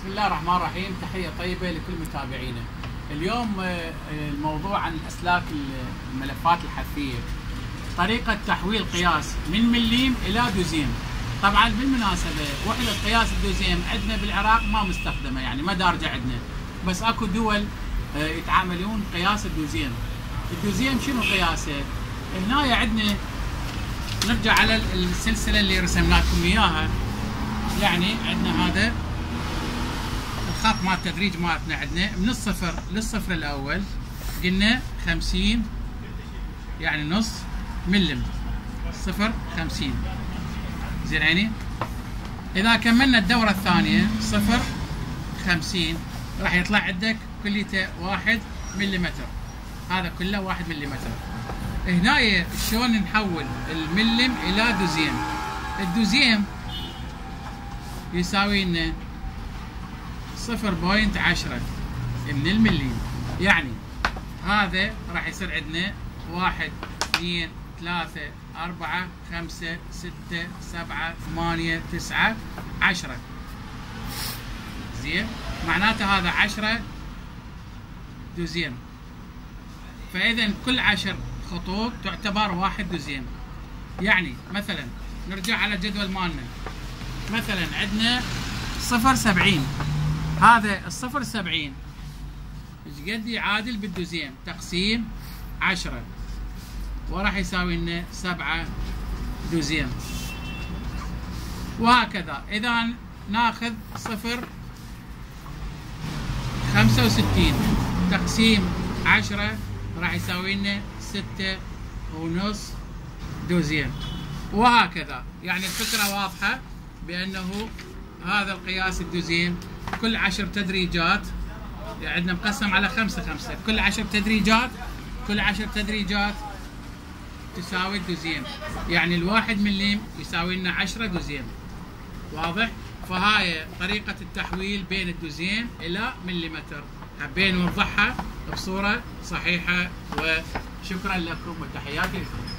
بسم الله الرحمن الرحيم. تحية طيبة لكل متابعينا. اليوم الموضوع عن أسلاك الملفات الحثية، طريقة تحويل قياس من مليم إلى دوزيم. طبعا بالمناسبة وحدة قياس الدوزيم عندنا بالعراق ما مستخدمة، يعني ما دارجة عندنا، بس اكو دول يتعاملون قياس الدوزيم. الدوزيم شنو قياسه؟ هنا عندنا نرجع على السلسلة اللي رسمنا لكم اياها. يعني عندنا هذا الخط مال التدريج مالتنا، عندنا من الصفر للصفر الاول قلنا 50، يعني نص ملم، صفر 50. زين عيني. اذا كملنا الدورة الثانية صفر 50 راح يطلع عندك كليته 1 مليمتر، هذا كله 1 مليمتر. هنا شلون نحول الملم الى دوزيم؟ الدوزيم يساوي لنا 0.10 من المليم، يعني هذا راح يصير عندنا 1 2 3 4 5 6 7 8 9 10. زين، معناته هذا 10 دوزيم. فإذا كل 10 خطوط تعتبر 1 دوزيم. يعني مثلا نرجع على الجدول مالنا، مثلا عندنا 0.70، هذا الصفر 70 ايش قد يعادل بالدوزيم؟ تقسيم 10، وراح يساوي لنا 7 دوزيم. وهكذا إذا ناخذ 0.65 تقسيم 10 راح يساوي لنا 6.5 دوزيم، وهكذا. يعني الفكرة واضحة بأنه هذا القياس الدوزيم كل 10 تدريجات، يعني عندنا مقسم على 5 5، كل 10 تدريجات، كل 10 تدريجات تساوي الدوزيم، يعني الواحد مليم يساوي لنا 10 دوزيم. واضح؟ فهاي طريقة التحويل بين الدوزيم إلى مليمتر، حبينا نوضحها بصورة صحيحة، وشكرا لكم وتحياتي لكم.